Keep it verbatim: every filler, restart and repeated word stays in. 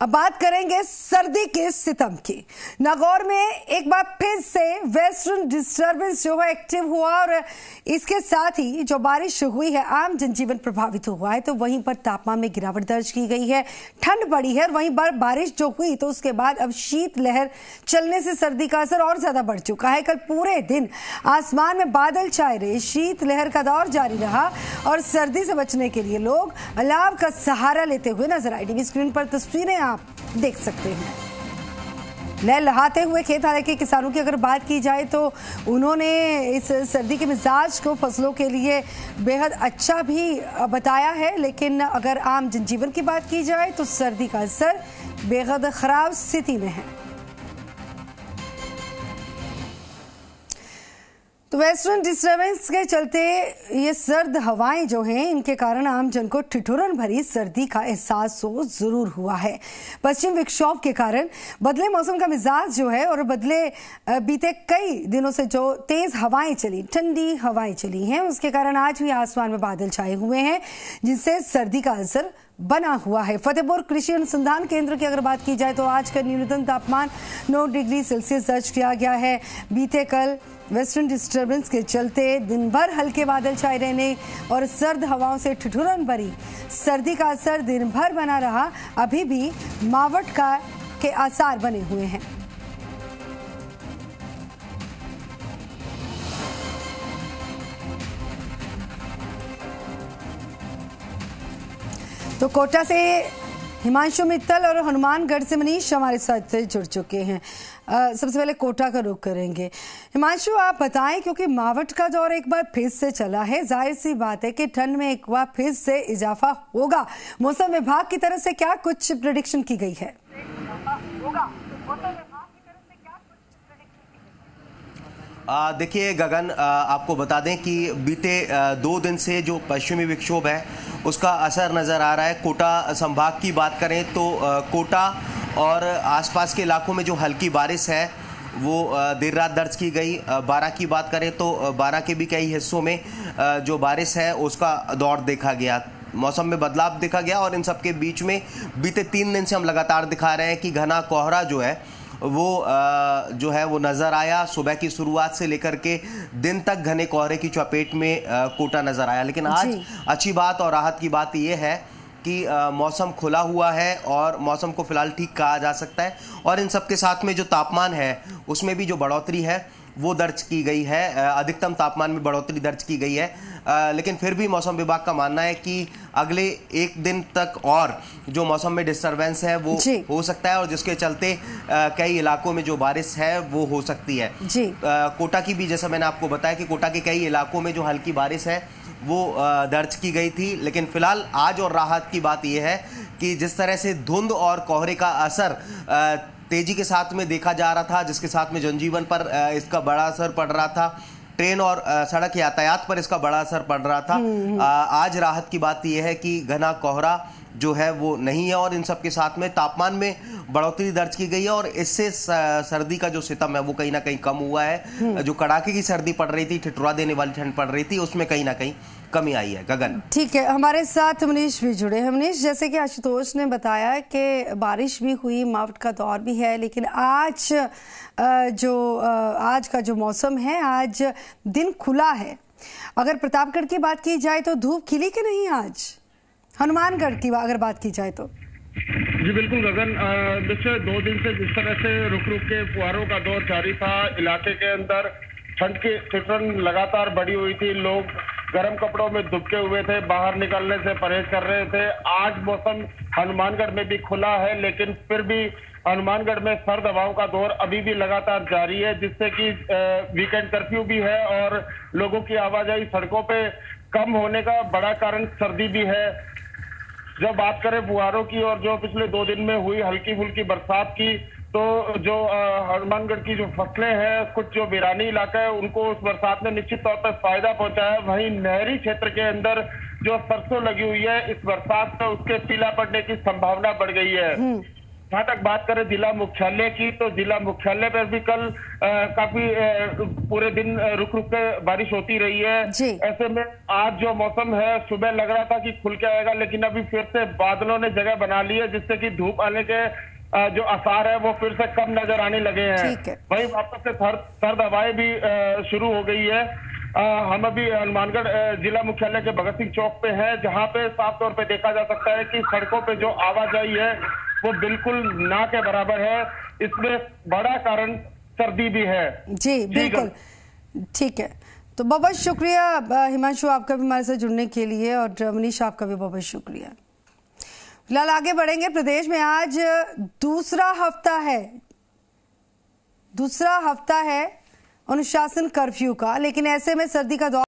अब बात करेंगे सर्दी के सितम की। नागौर में एक बार फिर से वेस्टर्न डिस्टर्बेंस जो है एक्टिव हुआ और इसके साथ ही जो बारिश हुई है आम जनजीवन प्रभावित हुआ है। तो वहीं पर तापमान में गिरावट दर्ज की गई है, ठंड बढ़ी है और वहीं पर बारिश जो हुई तो उसके बाद अब शीत लहर चलने से सर्दी का असर और ज्यादा बढ़ चुका है। कल पूरे दिन आसमान में बादल छाए रहे, शीत लहर का दौर जारी रहा और सर्दी से बचने के लिए लोग अलाव का सहारा लेते हुए नजर आए। टीवी स्क्रीन पर तस्वीरें आप देख सकते हैं। लहलहाते हुए खेत, हालांकि किसानों की अगर बात की जाए तो उन्होंने इस सर्दी के मिजाज को फसलों के लिए बेहद अच्छा भी बताया है, लेकिन अगर आम जनजीवन की बात की जाए तो सर्दी का असर बेहद खराब स्थिति में है। तो वेस्टर्न डिस्टर्बेंस के चलते ये सर्द हवाएं जो हैं इनके कारण आम जन को ठिठुरन भरी सर्दी का एहसास तो जरूर हुआ है। पश्चिम विक्षोभ के कारण बदले मौसम का मिजाज जो है और बदले बीते कई दिनों से जो तेज हवाएं चली, ठंडी हवाएं चली हैं, उसके कारण आज भी आसमान में बादल छाए हुए हैं जिससे सर्दी का असर बना हुआ है। फतेहपुर कृषि अनुसंधान केंद्र की अगर बात की जाए तो आज का न्यूनतम तापमान नौ डिग्री सेल्सियस दर्ज किया गया है। बीते कल वेस्टर्न डिस्टर्बेंस के चलते दिन भर हल्के बादल छाए रहने और सर्द हवाओं से ठिठुरन भरी सर्दी का असर दिन भर बना रहा। अभी भी मावठ का के आसार बने हुए हैं। तो कोटा से हिमांशु मित्तल और हनुमानगढ़ से मनीष हमारे साथ जुड़ चुके हैं। आ, सबसे पहले कोटा का रुख करेंगे। हिमांशु, आप बताएं, क्योंकि मावठ का दौर एक बार फिर से चला है, जाहिर सी बात है कि ठंड में एक बार फिर से इजाफा होगा। मौसम विभाग की तरफ से क्या कुछ प्रेडिक्शन की गई है? देखिए गगन, आ, आपको बता दें कि बीते आ, दो दिन से जो पश्चिमी विक्षोभ है उसका असर नज़र आ रहा है। कोटा संभाग की बात करें तो आ, कोटा और आसपास के इलाकों में जो हल्की बारिश है वो देर रात दर्ज की गई। बारां की बात करें तो बारां के भी कई हिस्सों में जो बारिश है उसका दौर देखा गया, मौसम में बदलाव देखा गया। और इन सब के बीच में बीते तीन दिन से हम लगातार दिखा रहे हैं कि घना कोहरा जो है वो जो है वो नज़र आया। सुबह की शुरुआत से लेकर के दिन तक घने कोहरे की चपेट में कोटा नज़र आया। लेकिन आज अच्छी बात और राहत की बात यह है कि मौसम खुला हुआ है और मौसम को फिलहाल ठीक कहा जा सकता है। और इन सब के साथ में जो तापमान है उसमें भी जो बढ़ोतरी है वो दर्ज की गई है, अधिकतम तापमान में बढ़ोतरी दर्ज की गई है। लेकिन फिर भी मौसम विभाग का मानना है कि अगले एक दिन तक और जो मौसम में डिस्टरबेंस है वो हो सकता है और जिसके चलते कई इलाकों में जो बारिश है वो हो सकती है। जी। कोटा की भी, जैसा मैंने आपको बताया कि कोटा के कई इलाकों में जो हल्की बारिश है वो दर्ज की गई थी। लेकिन फिलहाल आज और राहत की बात यह है कि जिस तरह से धुंध और कोहरे का असर तेजी के साथ में देखा जा रहा था, जिसके साथ में जनजीवन पर इसका बड़ा असर पड़ रहा था, ट्रेन और सड़क यातायात पर इसका बड़ा असर पड़ रहा था, आज राहत की बात यह है कि घना कोहरा जो है वो नहीं है और इन सब के साथ में तापमान में बढ़ोतरी दर्ज की गई है और इससे सर्दी का जो सितम है वो कहीं ना कहीं कम हुआ है। जो कड़ाके की सर्दी पड़ रही थी, ठिठुरा देने वाली ठंड पड़ रही थी, उसमें कहीं ना कहीं कमी आई है। गगन, ठीक है, हमारे साथ मनीष भी जुड़े हैं। मनीष, जैसे कि आशुतोष ने बताया कि बारिश भी हुई, मावठ का दौर भी है, लेकिन आज जो आज का जो मौसम है, आज दिन खुला है। अगर प्रतापगढ़ की बात की जाए तो धूप खिली कि नहीं आज? हनुमानगढ़ की अगर बात की जाए तो जी बिल्कुल गगन, पिछले दो दिन से जिस तरह से रुक रुक के फुहारों का दौर जारी था, इलाके के अंदर ठंड की ठिठुरन लगातार बढ़ी हुई थी, लोग गर्म कपड़ों में दुबके हुए थे, बाहर निकलने से परहेज कर रहे थे। आज मौसम हनुमानगढ़ में भी खुला है, लेकिन फिर भी हनुमानगढ़ में सर्द हवाओं का दौर अभी भी लगातार जारी है, जिससे कि वीकेंड कर्फ्यू भी है और लोगों की आवाजाही सड़कों पे कम होने का बड़ा कारण सर्दी भी है। जब बात करें फुहारों की और जो पिछले दो दिन में हुई हल्की फुल्की बरसात की, तो जो हनुमानगढ़ की जो फसलें हैं, कुछ जो वीरानी इलाका है, उनको उस बरसात ने निश्चित तौर पर फायदा पहुंचाया है। वहीं नहरी क्षेत्र के अंदर जो सरसों लगी हुई है, इस बरसात से उसके पीला पड़ने की संभावना बढ़ गई है। जहाँ तक बात करें जिला मुख्यालय की, तो जिला मुख्यालय पर भी कल आ, काफी आ, पूरे दिन रुक रुक के बारिश होती रही है। ऐसे में आज जो मौसम है, सुबह लग रहा था कि खुल के आएगा, लेकिन अभी फिर से बादलों ने जगह बना ली है, जिससे कि धूप आने के आ, जो आसार है वो फिर से कम नजर आने लगे हैं। वहीं वापस से सर्द सर्द हवाएं भी आ, शुरू हो गई है। आ, हम अभी हनुमानगढ़ जिला मुख्यालय के भगत सिंह चौक पे हैं, जहां पे साफ तौर पे देखा जा सकता है कि सड़कों पे जो आवाजाही है वो बिल्कुल ना के बराबर है। इसमें बड़ा कारण सर्दी भी है। जी बिल्कुल ठीक है। तो बहुत बहुत शुक्रिया हिमांशु, आपका भी हमारे साथ जुड़ने के लिए, और मनीष आपका भी बहुत बहुत शुक्रिया। फिलहाल आगे बढ़ेंगे। प्रदेश में आज दूसरा हफ्ता है दूसरा हफ्ता है अनुशासन कर्फ्यू का, लेकिन ऐसे में सर्दी का दौर